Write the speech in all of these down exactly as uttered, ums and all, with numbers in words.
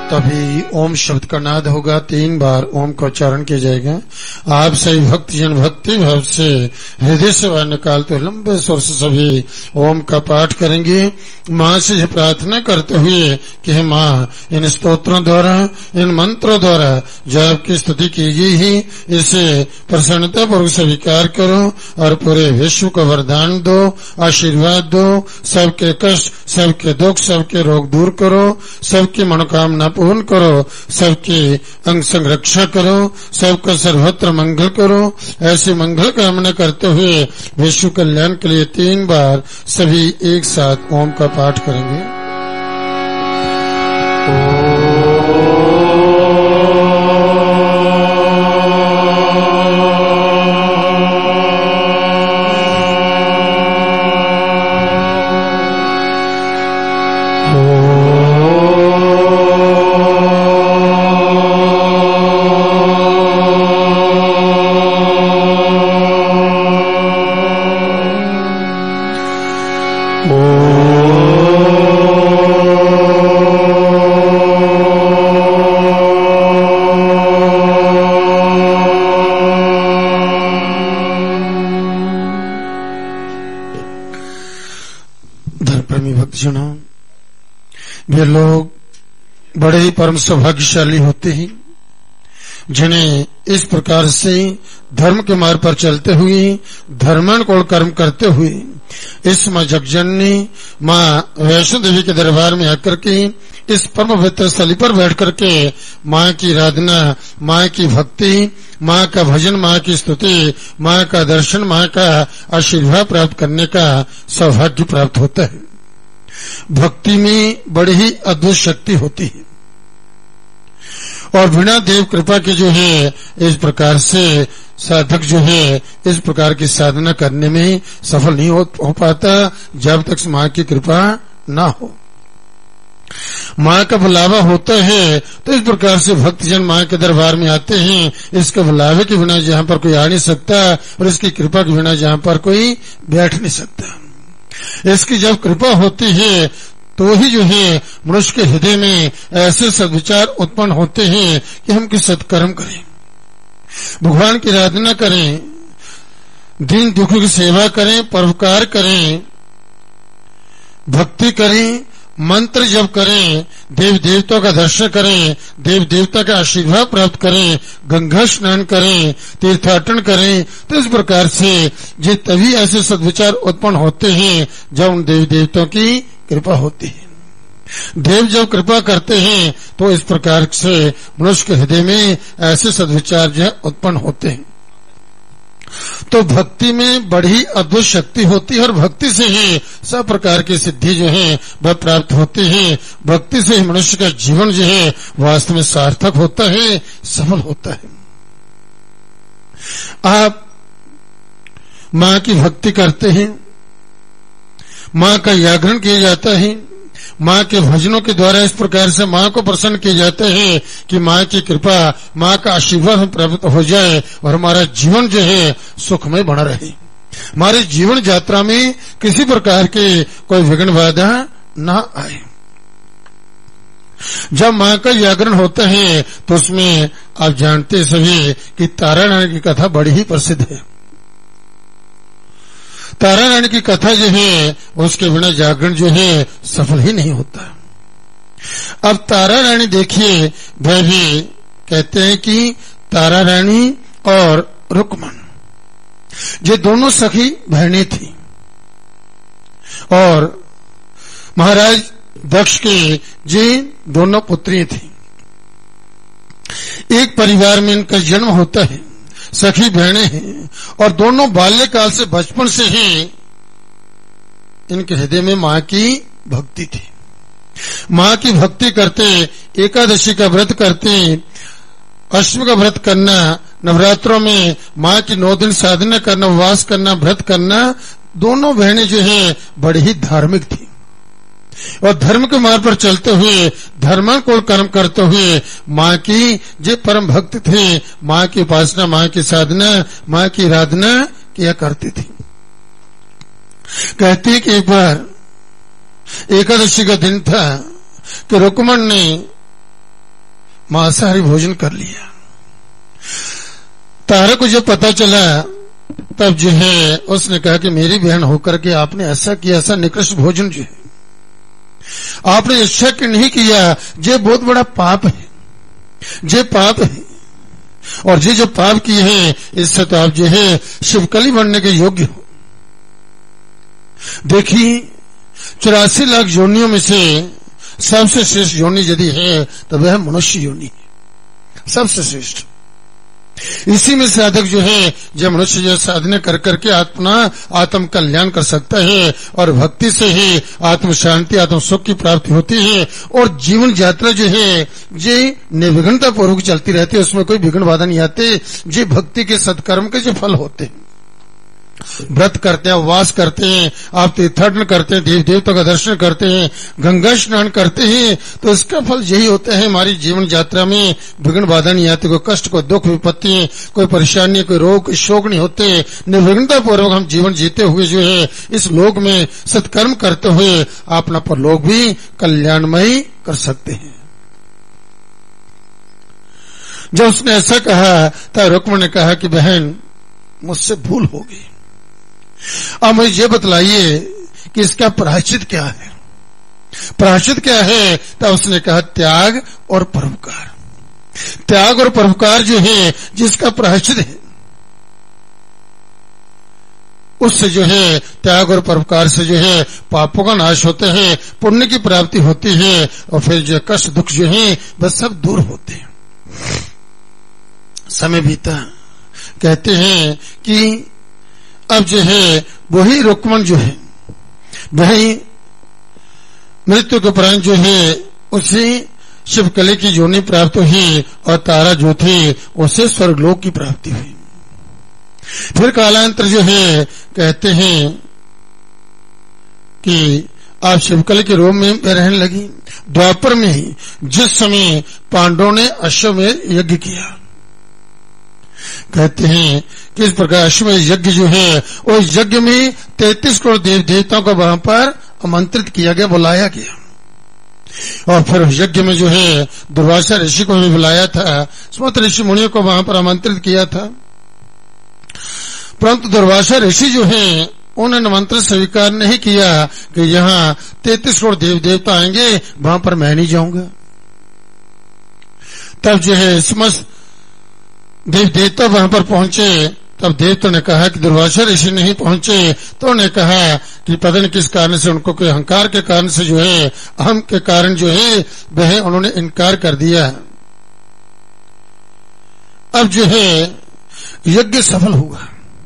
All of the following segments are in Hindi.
तभी ओम शब्द का नाद होगा। तीन बार ओम का उच्चारण किया जाएगा। आप सभी भक्तजन भक्ति भाव से हृदय से बाहर निकालते हुए लंबे स्वर से सभी ओम का पाठ करेंगे। माँ से प्रार्थना करते हुए कि हे माँ, इन स्तोत्रों द्वारा, इन मंत्रों द्वारा जो आपकी स्तुति की गई है, इसे प्रसन्नता पूर्वक स्वीकार करो और पूरे विश्व को वरदान दो, आशीर्वाद दो। सबके कष्ट, सबके दुख, सबके रोग दूर करो, सबकी मनोकामना पूर्ण करो, सबकी अंग संरक्षा करो, सबका सर्वत्र मंगल करो। ऐसे मंगल कामना करते हुए विश्व कल्याण के लिए तीन बार सभी एक साथ ओम का पाठ करेंगे। वे लोग बड़े ही परम सौभाग्यशाली होते हैं जिन्हें इस प्रकार से धर्म के मार्ग पर चलते हुए, धर्मानुकूल कर्म करते हुए इस माँ जगजननी माँ वैष्णो देवी के दरबार में आकर के इस परम पवित्र स्थली पर बैठ करके माँ की आराधना, माँ की भक्ति, माँ का भजन, माँ की स्तुति, माँ का दर्शन, माँ का आशीर्वाद प्राप्त करने का सौभाग्य प्राप्त होता है। भक्ति में बड़ी ही अद्भुत शक्ति होती है और बिना देव कृपा के जो है इस प्रकार से साधक जो है इस प्रकार की साधना करने में सफल नहीं हो, हो पाता जब तक माँ की कृपा ना हो। माँ का बुलावा होता है तो इस प्रकार से भक्तजन माँ के दरबार में आते हैं। इसके बुलावे के बिना जहाँ पर कोई आ नहीं सकता और इसकी कृपा के बिना जहाँ पर कोई बैठ नहीं सकता। इसकी जब कृपा होती है तो ही जो है मनुष्य के हृदय में ऐसे सद्विचार उत्पन्न होते हैं कि हम किस सत्कर्म करें, भगवान की आराधना करें, दीन दुखी की सेवा करें, परोपकार करें, भक्ति करें, मंत्र जप करें, देव देवताओं का दर्शन करें, देव देवता का आशीर्वाद प्राप्त करें, गंगा स्नान करें, तीर्थाटन करें। तो इस प्रकार से ये तभी ऐसे सद्विचार उत्पन्न होते हैं जब उन देव देवताओं की कृपा होती है। देव जब कृपा करते हैं तो इस प्रकार से मनुष्य के हृदय में ऐसे सद्विचार जो उत्पन्न होते हैं। तो भक्ति में बड़ी अद्भुत शक्ति होती है और भक्ति से ही सब प्रकार की सिद्धि जो है वह प्राप्त होती है। भक्ति से ही मनुष्य का जीवन जो है वास्तव में सार्थक होता है, सफल होता है। आप माँ की भक्ति करते हैं, माँ का जागरण किया जाता है, माँ के भजनों के द्वारा इस प्रकार से माँ को प्रसन्न किया जाता है कि माँ की कृपा, माँ का आशीर्वाद प्राप्त हो जाए और हमारा जीवन जो है सुखमय बना रहे। हमारे जीवन यात्रा में किसी प्रकार के कोई विघ्न बाधा न आए। जब माँ का जागरण होता है तो उसमें आप जानते सभी कि तारा रानी की कथा बड़ी ही प्रसिद्ध है। तारा रानी की कथा जो है उसके बिना जागरण जो है सफल ही नहीं होता। अब तारा रानी देखिए, वह भी कहते हैं कि तारा रानी और रुक्मन ये दोनों सखी बहनें थी और महाराज दक्ष के ये दोनों पुत्री थी। एक परिवार में इनका जन्म होता है, सखी बहनें हैं और दोनों बाल्यकाल से, बचपन से ही इनके हृदय में माँ की भक्ति थी। माँ की भक्ति करते, एकादशी का व्रत करते, अष्टमी का व्रत करना, नवरात्रों में माँ की नौ दिन साधना करना, उपवास करना, व्रत करना, दोनों बहनें जो है बड़ी ही धार्मिक थी और धर्म के मार्ग पर चलते हुए, धर्मानुकूल कर्म करते हुए माँ की जे परम भक्त थे, माँ की उपासना, माँ की साधना, माँ की आराधना किया करती थी। कहती कि एक बार एकादशी का दिन था कि रुक्मण ने मांसाहारी भोजन कर लिया। तारा को जब पता चला तब जो है उसने कहा कि मेरी बहन होकर के आपने ऐसा किया, ऐसा निकृष्ट भोजन जो है आपने इच्छा कि नहीं किया, ये बहुत बड़ा पाप है, ये पाप है, और ये जो पाप किए हैं इससे तो आप जो है शिवकली बनने के योग्य हो। देखिए चौरासी लाख योनियों में से सबसे श्रेष्ठ योनि यदि है तो वह मनुष्य योनि है, सबसे श्रेष्ठ। इसी में साधक जो है जब मनुष्य जो साधना कर करके आत्मा आत्म कल्याण कर सकता है, और भक्ति से ही आत्म शांति आत्म सुख की प्राप्ति होती है, और जीवन यात्रा जो है ये निर्विघ्नता पूर्वक चलती रहती है, उसमें कोई विघ्न बाधा नहीं आते। ये भक्ति के सत्कर्म के जो फल होते हैं, व्रत करते हैं, उपवास करते हैं, आप तीर्थाटन करते हैं, देव देवताओं का दर्शन करते हैं, गंगा स्नान करते हैं, तो इसका फल यही होता है हमारी जीवन यात्रा में विघ्न बाधा नहीं आती, कोई कष्ट, कोई दुख विपत्ति, कोई परेशानी, कोई रोग, कोई शोक नहीं होते। निर्विघ्नता पूर्वक हम जीवन जीते हुए जो है इस लोक में सत्कर्म करते हुए अपना परलोक भी कल्याणमयी कर सकते हैं। जब उसने ऐसा कहा तब रुक्मिणी ने कहा कि बहन मुझसे भूल हो गई, अब मुझे ये बतलाइए कि इसका प्रायश्चित क्या है। प्रायश्चित क्या है? तो उसने कहा त्याग और परोपकार। त्याग और परोपकार जो है जिसका प्रायश्चित है, उससे जो है त्याग और परोपकार से जो है पापों का नाश होता है, पुण्य की प्राप्ति होती है, और फिर जो कष्ट दुख जो है बस सब दूर होते हैं। समय बीता, कहते हैं कि अब जो है वही रुक्मण जो है वही मृत्यु के उपरांत जो है उसी शिवकली की योनि प्राप्त हुई, और तारा जो थी उसे स्वर्गलोक की प्राप्ति हुई। फिर कालांतर जो है कहते हैं कि आप शिवकली के रूप में रहने लगी। द्वापर में ही जिस समय पांडवों ने अश्वमेध यज्ञ किया, कहते हैं कि इस प्रकार अश्वमेध यज्ञ जो है उस यज्ञ में तैतीस करोड़ देव देवताओं को वहां पर आमंत्रित किया गया, बुलाया गया, और फिर यज्ञ में जो है दुर्वासा ऋषि को भी बुलाया था, समस्त ऋषि मुनियों को वहां पर आमंत्रित किया था। परंतु दुर्वासा ऋषि जो है उन्होंने निमंत्रण स्वीकार नहीं किया कि यहाँ तैतीस करोड़ देव देवता आएंगे, वहां पर मैं नहीं जाऊंगा। तब जो है समस्त देव देवता वहां पर पहुंचे, तब देवता ने कहा कि दुर्वासा ऋषि नहीं पहुंचे, तो उन्होंने कहा कि पता नहीं किस कारण से, उनको कोई अहंकार के कारण से जो है, अहम के कारण जो है वह उन्होंने इनकार कर दिया। अब जो है यज्ञ सफल हुआ।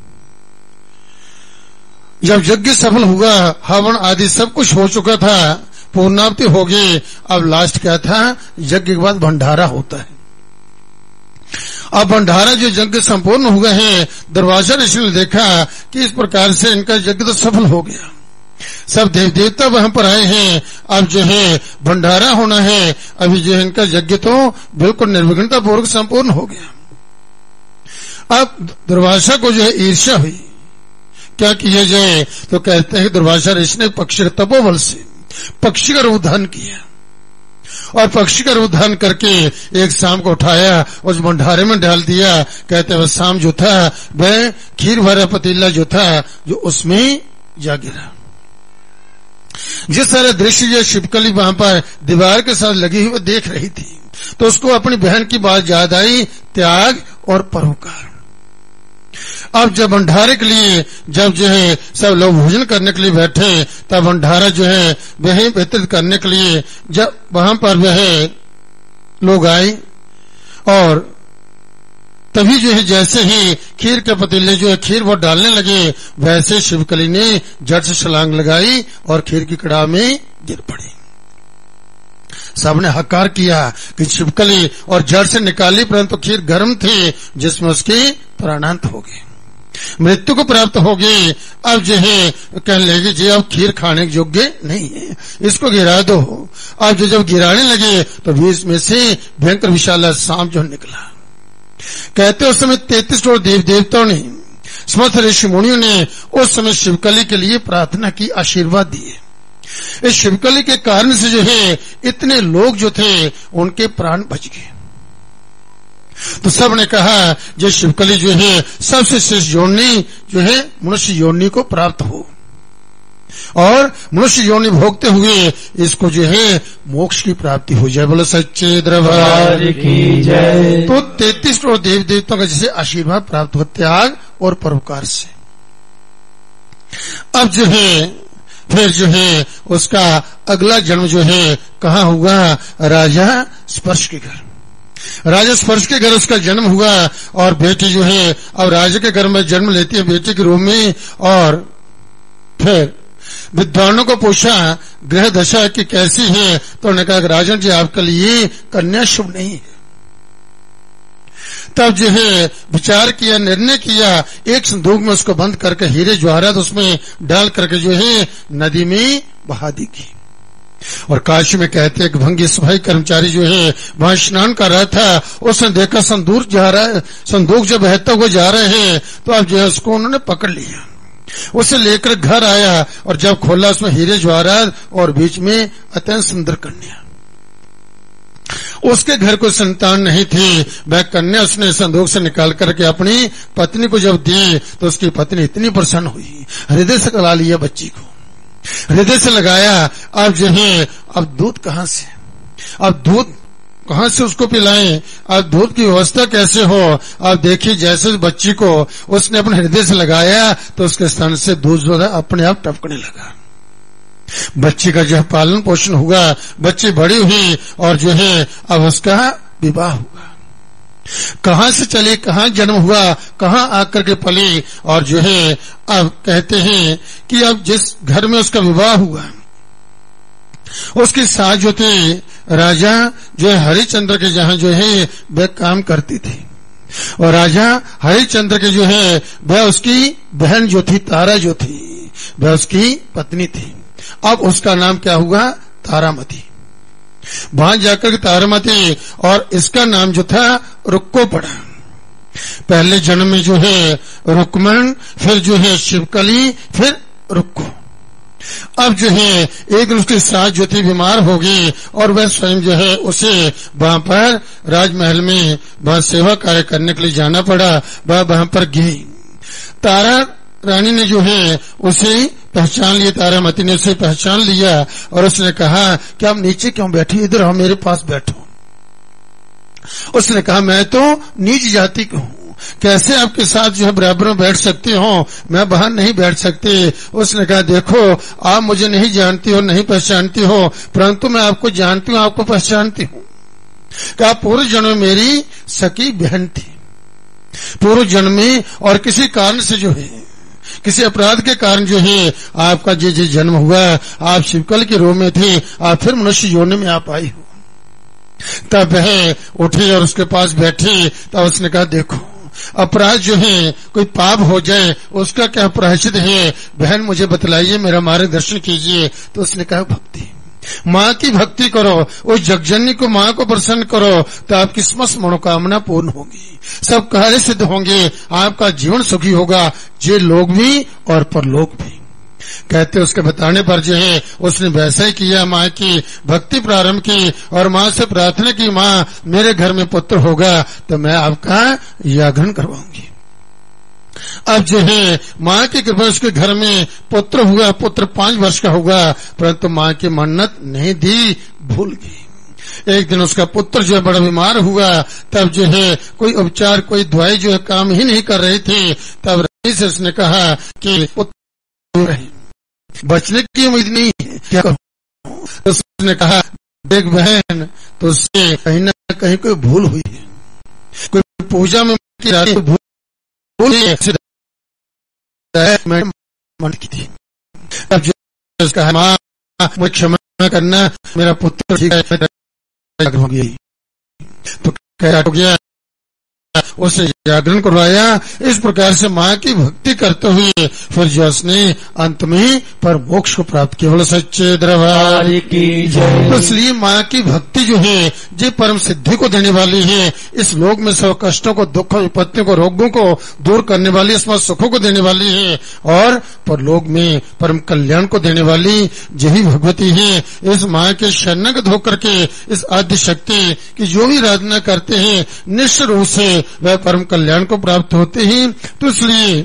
जब यज्ञ सफल हुआ, हवन आदि सब कुछ हो चुका था, पूर्णावति हो गई। अब लास्ट क्या था? यज्ञ के बाद भंडारा होता है। अब भंडारा जो यज्ञ संपूर्ण हुए हैं, दुर्वासा ऋषि ने देखा कि इस प्रकार से इनका यज्ञ तो सफल हो गया, सब देव देवता वहां पर आए हैं, अब जो है भंडारा होना है, अभी जो है इनका यज्ञ तो बिल्कुल निर्विघ्नता पूर्वक संपूर्ण हो गया। अब दुर्वासा को जो है ईर्ष्या हुई, क्या किया जाए? तो कहते हैं कि दुर्वासा ऋषि ने पक्षी के तपोबल से पक्षी का रूप धारण किया, और पक्षी का रूप धारण करके एक शाम को उठाया, उस भंडारे में डाल दिया। कहते हैं वह शाम जो था वह खीर भरा पतीला जो था जो उसमें जा गिरा। जिस सारा दृश्य जो शिवकली वहां पर दीवार के साथ लगी हुई वो देख रही थी, तो उसको अपनी बहन की बात याद आई, त्याग और परोपकार। अब जब भंडारे के लिए जब जो है सब लोग भोजन करने के लिए बैठे, तब भंडारा जो है वह वितरित करने के लिए जब वहां पर वह लोग आए, और तभी जो है जैसे ही खीर के पतीले जो है खीर वो डालने लगे, वैसे शिवकली ने झट से छलांग लगाई और खीर की कड़ाह में गिर पड़ी। सबने हकार किया कि शिवकली, और जड़ से निकाली, परंतु खीर गर्म थी जिसमें उसके प्राणांत हो गए, मृत्यु को प्राप्त हो गई। अब जो है कहने लगे जी अब खीर खाने के योग्य नहीं है, इसको गिरा दो। अब जो जब गिराने लगे तो बीच में से भयंकर विशाल सांप जो निकला। कहते उस समय तैतीस करोड़ देव देवताओं ने, समस्त ऋषि मुनियों ने उस समय शिवकली के लिए प्रार्थना की, आशीर्वाद दिए। इस शिवकली के कारण से जो है इतने लोग जो थे उनके प्राण बच गए। तो सब ने कहा जो शिवकली जो है सबसे श्रेष्ठ योनि जो है मनुष्य योनि को प्राप्त हो और मनुष्य योनि भोगते हुए इसको जो है मोक्ष की प्राप्ति हो जाए। बोलो सच्चे दरबार की जय। तो तैतीस करोड़ देव देवताओं का जैसे आशीर्वाद प्राप्त हो त्याग और परोपकार से। अब जो है फिर जो है उसका अगला जन्म जो है कहाँ हुआ? राजा स्पर्श के घर। राजा स्पर्श के घर उसका जन्म हुआ और बेटी जो है अब राजा के घर में जन्म लेती है बेटी के रूप में। और फिर विद्वानों को पूछा ग्रह दशा की कैसी है, तो उन्होंने कहा राजन जी आपके लिए कन्या शुभ नहीं है। तब जो है विचार किया, निर्णय किया, एक संदूक में उसको बंद करके हीरे जवाहरात उसमें डाल करके जो है नदी में बहा दी गई। और काशी में कहते हैं कि भंगी सफाई कर्मचारी जो है वहां स्नान कर रहा था, उसने देखा संदूक जा रहा है, संदूक जब बहता हुआ जा रहे हैं तो अब जो है उसको उन्होंने पकड़ लिया, उसे लेकर घर आया और जब खोला उसमें हीरे जवाहरात और बीच में अत्यंत सुंदर कन्या। उसके घर को संतान नहीं थी, वह कन्या उसने संदूक से निकाल करके अपनी पत्नी को जब दी तो उसकी पत्नी इतनी प्रसन्न हुई, हृदय से लगा लिया बच्ची को, हृदय से लगाया। अब जो है अब दूध कहाँ से, अब दूध कहाँ से उसको पिलाएं, अब दूध की व्यवस्था कैसे हो? अब देखिए जैसे बच्ची को उसने अपने हृदय से लगाया तो उसके स्तन से दूध जो है अपने आप टपकने लगा। बच्ची का जो पालन पोषण हुआ, बच्ची बड़ी हुई और जो है अब उसका विवाह हुआ। कहाँ से चली, कहाँ जन्म हुआ, कहाँ आकर के पली। और जो है अब कहते हैं कि अब जिस घर में उसका विवाह हुआ उसकी सास जो थी राजा जो है हरिश्चंद्र के जहाँ जो है वह काम करती थी और राजा हरिश्चंद्र के जो है वह उसकी बहन जो थी तारा जो थी वह उसकी पत्नी थी। अब उसका नाम क्या हुआ? तारामती। वहां जाकर के तारामती और इसका नाम जो था रुक्को पड़ा। पहले जन्म में जो है रुक्मण, फिर जो है शिवकली, फिर रुक्को। अब जो है एक दिन उसकी सास जो थी बीमार हो गई और वह स्वयं जो है उसे वहां पर राजमहल में वहां सेवा कार्य करने के लिए जाना पड़ा। वह वहां पर गई। तारा रानी ने जो है उसे पहचान लिया, तारामती ने उसे पहचान लिया और उसने कहा कि आप नीचे क्यों बैठी, इधर आओ मेरे पास बैठो। उसने कहा मैं तो नीच जाति की हूँ, कैसे आपके साथ जो है बराबर में बैठ सकती हो, मैं बाहर नहीं बैठ सकती। उसने कहा देखो आप मुझे नहीं जानती हो, नहीं पहचानती हो, परंतु मैं आपको जानती हूँ, आपको पहचानती हूँ। कहा पूर्व जन्म में मेरी सकी बहन थी, पूर्व जन्म में और किसी कारण से जो है किसी अपराध के कारण जो है आपका जो जो जन्म हुआ, आप शिवकल के रूप में थे, आप फिर मनुष्य योनि में आप आई हो। तब वह उठी और उसके पास बैठी। तब उसने कहा देखो अपराध जो है कोई पाप हो जाए उसका क्या प्रायश्चित है, बहन मुझे बतलाइए, मेरा मार्गदर्शन कीजिए। तो उसने कहा भक्ति, माँ की भक्ति करो, उस जगजननी को माँ को प्रसन्न करो तो आपकी समस्त मनोकामना पूर्ण होगी, सब कार्य सिद्ध होंगे, आपका जीवन सुखी होगा, जे लोग भी और परलोक भी। कहते उसके बताने पर जो है उसने वैसा ही किया, माँ की भक्ति प्रारंभ की और माँ से प्रार्थना की माँ मेरे घर में पुत्र होगा तो मैं आपका यागन करवाऊंगी। अब जो है माँ की कृपा उसके घर में पुत्र हुआ, पुत्र पांच वर्ष का होगा, परंतु माँ की मन्नत नहीं दी, भूल गई। एक दिन उसका पुत्र जो है बड़ा बीमार हुआ। तब जो है कोई उपचार कोई दवाई जो है काम ही नहीं कर रही थी। तब रानी से उसने कहा कि पुत्र बचने की उम्मीद नहीं है, क्या करूं? तो उसने कहा देख बहन, तो उससे कहीं ना कहीं कोई भूल हुई है, कोई पूजा में भूल मन की थी। तब जो उसका माँ मुझे क्षमा करना, मेरा पुत्र ठीक है हो गया। तो क्या हो गया? उसे जागरण करवाया। इस प्रकार से माँ की भक्ति करते हुए फिर जो उसने अंत में पर मोक्ष को प्राप्त किया। बोलो सच्चे दरबार की जय। तो इसलिए माँ की भक्ति जो है जो परम सिद्धि को देने वाली है, इस लोक में सब कष्टों को, दुखों, विपत्तियों को, रोगों को दूर करने वाली, इसमें सुखों को देने वाली है और परलोक में परम कल्याण को देने वाली यही भगवती है। इस माँ के शरणगत होकर के इस आद्य शक्ति की जो भी आराधना करते हैं निश्चित रूप से वह परम कल्याण को प्राप्त होते हैं। तो इसलिए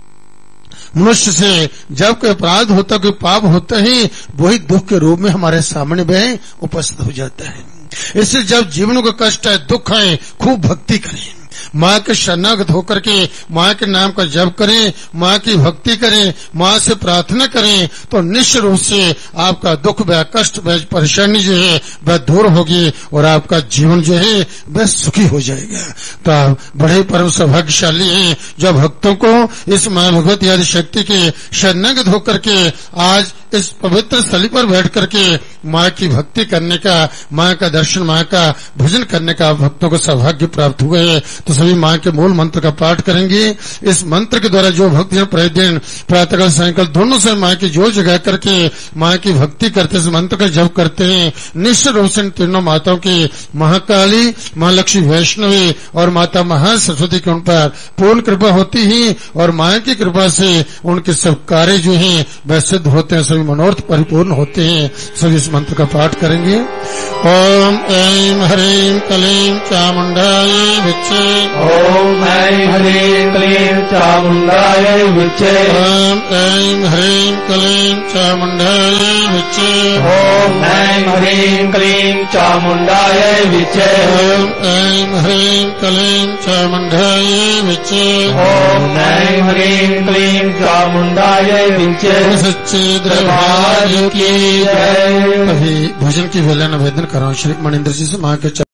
मनुष्य से जब कोई अपराध होता, कोई पाप होता है, वही दुख के रूप में हमारे सामने वह उपस्थित हो जाता है। इससे जब जीवन को कष्ट है, दुख है, खूब भक्ति करें, माँ के शरणागत होकर के माँ के नाम का जप करें, माँ की भक्ति करें, माँ से प्रार्थना करें, तो निश्चित रूप से आपका दुख व कष्ट व परेशानी जो है वह दूर होगी और आपका जीवन जो है वह सुखी हो जाएगा। तो आप बड़े परम सौभाग्यशाली हैं जो भक्तों को इस माँ भगवती आदि शक्ति के शरणागत होकर के आज इस पवित्र स्थली पर बैठ करके माँ की भक्ति करने का, माँ का दर्शन, माँ का भजन करने का भक्तों को सौभाग्य प्राप्त हुआ है। तो सभी माँ के मूल मंत्र का पाठ करेंगे। इस मंत्र के द्वारा जो भक्तजन प्रतिदिन प्रातःकाल सायंकाल दोनों से माँ की जोर जगा करके माँ की भक्ति करते, इस मंत्र का जप करते हैं, निश्चित रूप से तीनों माताओं की, महाकाली, महालक्ष्मी, वैष्णवी और माता महासरस्वती की उन पर पूर्ण कृपा होती है और माँ की कृपा से उनके सब कार्य जो हैं वह सिद्ध होते हैं, सभी मनोरथ परिपूर्ण होते हैं। सभी इस मंत्र का पाठ करेंगे। ओम ऐं ह्रीं क्लीं चामुंडायै विच्चे। ओम ऐं ह्रीं क्लीं चामुंडायै विच्चे। ओम ऐं ह्रीं क्लीं चामुंडायै विच्चे। ओम ऐं ह्रीं क्लीं चामुंडायै विच्चे। ओम ऐं ह्रीं क्लीं चामुंडायै विच्चे। ओम ऐं ह्रीं क्लीं चामुंडायै विच्चे। सच्चे दरबार की जय। अभी भजन की वेला निवेदन कर रहा हूँ श्री मणिंद्र जी से माँ के